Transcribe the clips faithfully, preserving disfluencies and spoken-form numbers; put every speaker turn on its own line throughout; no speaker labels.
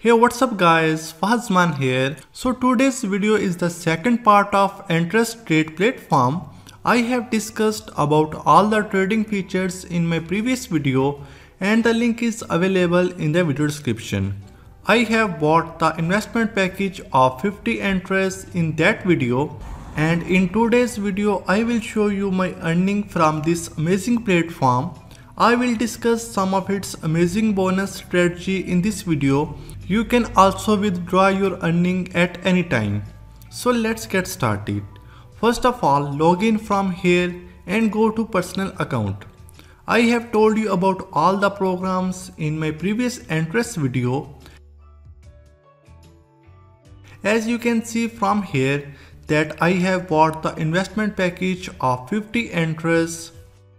Hey, what's up guys, Fahzman here. So today's video is the second part of Interest Trade platform. I have discussed about all the trading features in my previous video and the link is available in the video description. I have bought the investment package of fifty interests in that video, and in today's video I will show you my earning from this amazing platform. I will discuss some of its amazing bonus strategy in this video. You can also withdraw your earning at any time. So let's get started. First of all, log in from here and go to personal account. I have told you about all the programs in my previous interest video. As you can see from here that I have bought the investment package of fifty interests.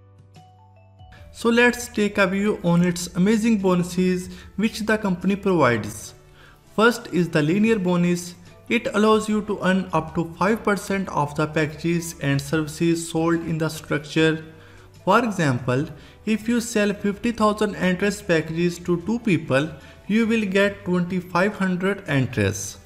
So let's take a view on its amazing bonuses which the company provides. First is the linear bonus. It allows you to earn up to five percent of the packages and services sold in the structure. For example, if you sell fifty thousand interest packages to two people, you will get twenty-five hundred interests.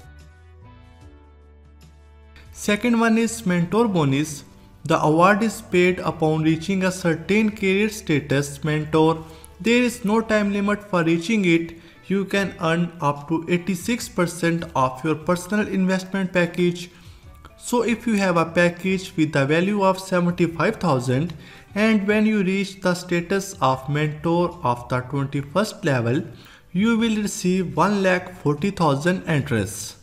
Second one is mentor bonus. The award is paid upon reaching a certain career status mentor. There is no time limit for reaching it. You can earn up to eighty-six percent of your personal investment package. So if you have a package with a value of seventy-five thousand and when you reach the status of mentor of the twenty-first level, you will receive one lakh forty thousand interests.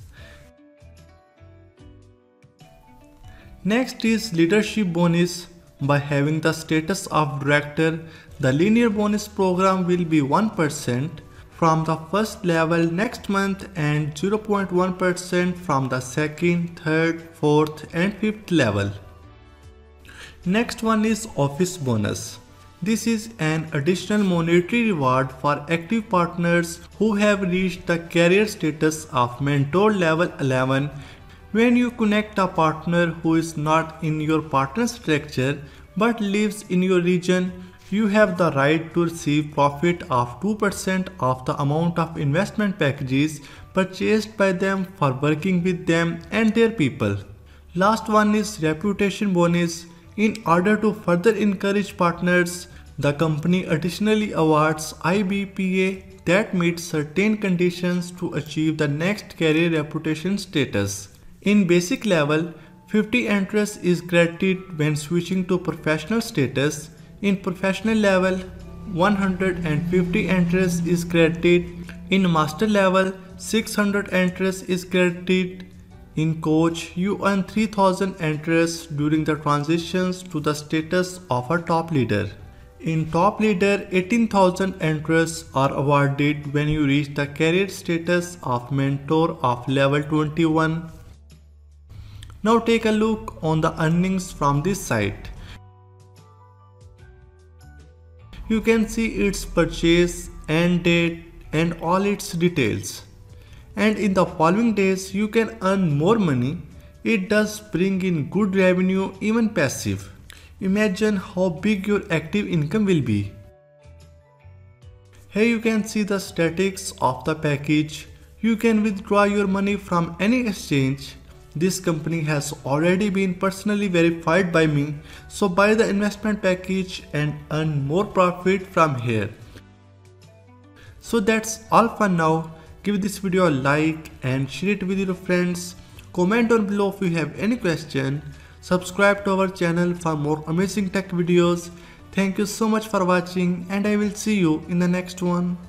Next is leadership bonus. By having the status of director, the linear bonus program will be one percent from the first level next month and zero point one percent from the second, third, fourth and fifth level. Next one is office bonus. This is an additional monetary reward for active partners who have reached the career status of mentor level eleven. When you connect a partner who is not in your partner structure but lives in your region, you have the right to receive profit of two percent of the amount of investment packages purchased by them for working with them and their people. Last one is reputation bonus. In order to further encourage partners, the company additionally awards I B P A that meet certain conditions to achieve the next career reputation status. In basic level, fifty interest is granted when switching to professional status. In professional level, one hundred fifty interest is granted. In master level, six hundred interest is granted. In coach, you earn three thousand interest during the transitions to the status of a top leader. In top leader, eighteen thousand interests are awarded when you reach the career status of mentor of level twenty-one. Now take a look on the earnings from this site. You can see its purchase, end date and all its details. And in the following days you can earn more money. It does bring in good revenue, even passive. Imagine how big your active income will be. Here you can see the statistics of the package. You can withdraw your money from any exchange. This company has already been personally verified by me, so buy the investment package and earn more profit from here. So that's all for now. Give this video a like and share it with your friends. Comment down below if you have any question. Subscribe to our channel for more amazing tech videos. Thank you so much for watching and I will see you in the next one.